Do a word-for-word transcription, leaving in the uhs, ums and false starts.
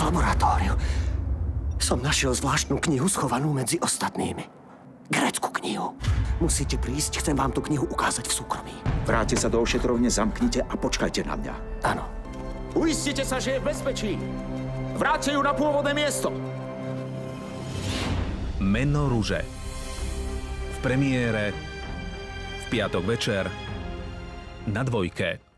laboratóriu som našiel zvláštnu knihu schovanú medzi ostatnými. Grécku knihu. Musíte prísť, chcem vám tú knihu ukázať v súkromí. Vráte sa do ošetrovne, zamknite a počkajte na mňa. Áno. Uistite sa, že je v bezpečí. Vráťte ju na pôvodné miesto. Meno ruže. V premiére v piatok večer na Dvojke.